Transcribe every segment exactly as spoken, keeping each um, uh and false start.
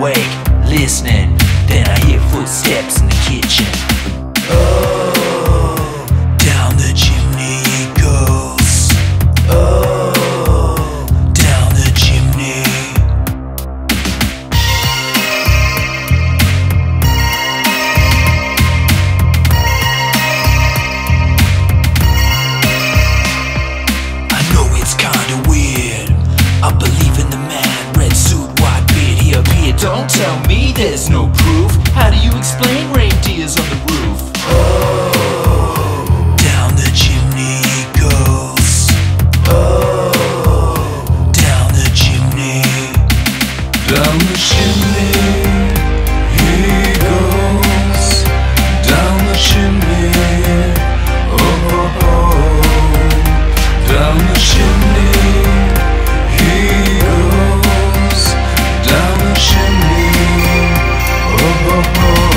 awake, listening. Then I hear footsteps in the kitchen. Oh, down the chimney it goes. Oh, down the chimney. I know it's kinda weird. I believe in the man, red suit, white beard, he appeared. Don't tell me there's no proof. How do you explain reindeers on the roof? Oh, down the chimney it goes. Oh, down the chimney. Down the chimney he goes. Down the chimney. Oh, oh, oh. Down the chimney he goes. Down the chimney. Oh, oh, oh.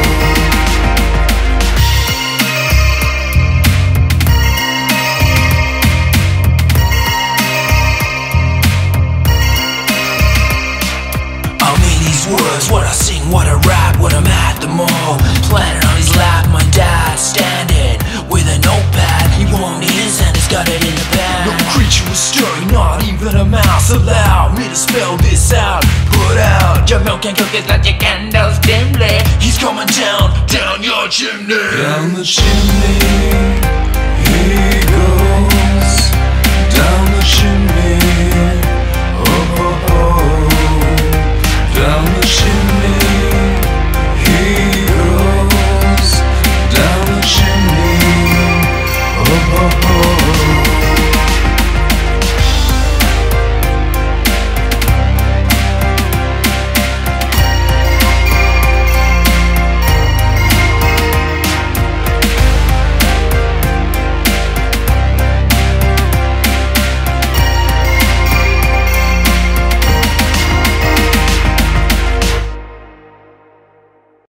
I'm in these words, what I sing, what I rap, when I'm at the mall, planning on his lap, my dad standing with a notepad. He won't his and he's got it in the bag. No creature was stirring, not even a mouse. Allow me to spell this out. Put out your milk and cookies, light your candles dimly. He's coming down, down your chimney. Down the chimney he goes.